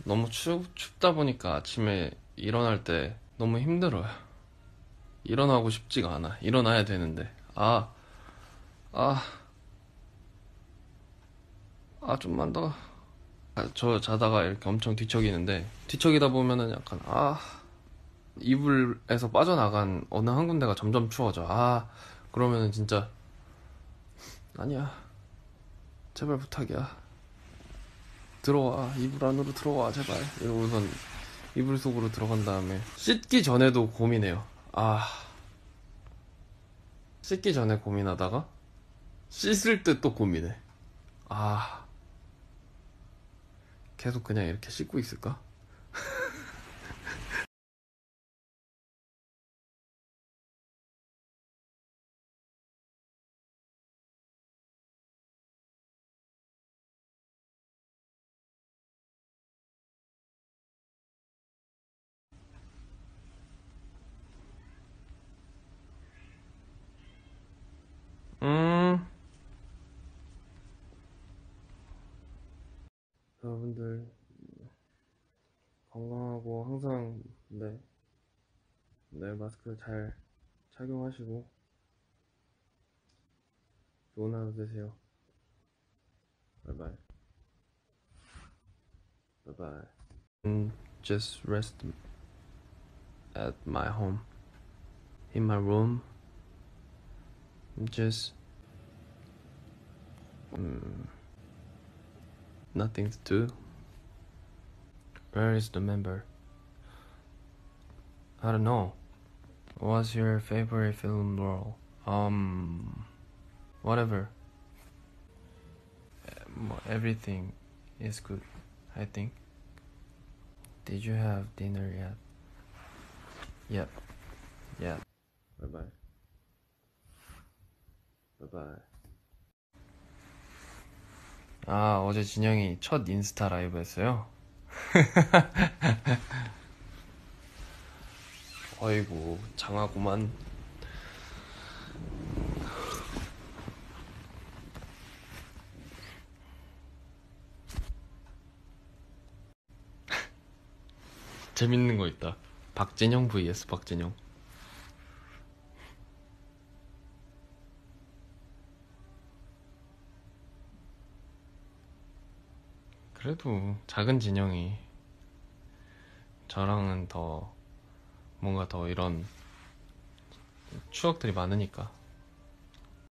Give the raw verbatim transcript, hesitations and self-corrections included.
너무 추, 춥다 보니까 아침에 일어날 때 너무 힘들어요. 일어나고 싶지가 않아. 일어나야 되는데. 아, 아, 아, 좀만 더. 아, 저 자다가 이렇게 엄청 뒤척이는데, 뒤척이다 보면은 약간, 아, 이불에서 빠져나간 어느 한 군데가 점점 추워져. 아, 그러면은 진짜, 아니야. 제발 부탁이야. 들어와. 이불 안으로 들어와. 제발. 이러고선 이불 속으로 들어간 다음에, 씻기 전에도 고민해요. 아, 씻기 전에 고민하다가, 씻을 때 또 고민해. 아, 계속 그냥 이렇게 씻고 있을까? 음, 여러분들 건강하고 항상 네, 네 마스크 잘 착용하시고 좋은 하루 되세요. 바이바이. 바이바이. And just rest at my home, in my room. Just mm, nothing to do. Where is the member? I don't know. What's your favorite film role? Um, whatever. Um, Everything is good, I think. Did you have dinner yet? Yep. Yeah. Bye bye. Bye bye. 아, 어제 진영이 첫 인스타 라이브 했어요. 어이구, 장하구만. 재밌는 거 있다. 박진영 vs 박진영. 그래도 작은 진영이 저랑은 더 뭔가 더 이런 추억들이 많으니까